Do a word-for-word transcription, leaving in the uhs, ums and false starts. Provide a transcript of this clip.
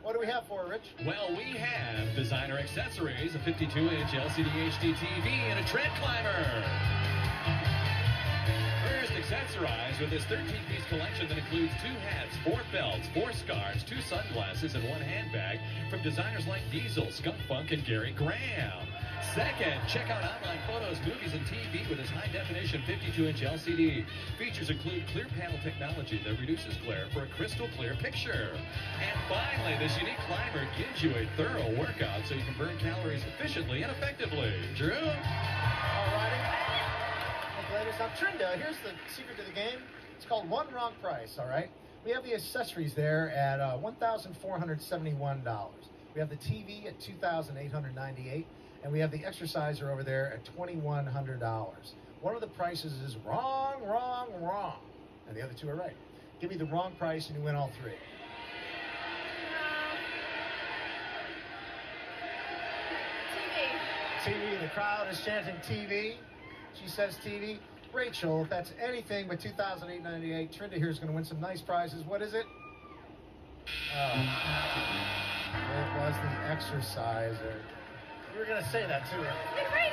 What do we have for her, Rich? Well, we have designer accessories, a fifty-two inch L C D H D T V, and a tread climber. First, accessorized with this thirteen piece collection that includes two hats, four belts, four scarves, two sunglasses, and one handbag from designers like Diesel, Skunk Funk, and Gary Graham. Second, check out online photos, movies, and T V with this high-definition fifty-two inch L C D. Features include clear panel technology that reduces glare for a crystal clear picture. And finally, this unique climber gives you a thorough workout so you can burn calories efficiently and effectively. Drew? All righty. Ladies, now Trinda, here's the secret to the game. It's called One Wrong Price, all right? We have the accessories there at uh, one thousand four hundred seventy-one dollars. We have the T V at two thousand eight hundred ninety-eight dollars. And we have the exerciser over there at twenty-one hundred dollars. One of the prices is wrong, wrong, wrong. And the other two are right. Give me the wrong price and you win all three. T V. T V, the crowd is chanting T V. She says T V. Rachel, if that's anything but two thousand eight hundred ninety-eight dollars, Trinda here is going to win some nice prizes. What is it? Oh. It was the exerciser. You were going to say that too.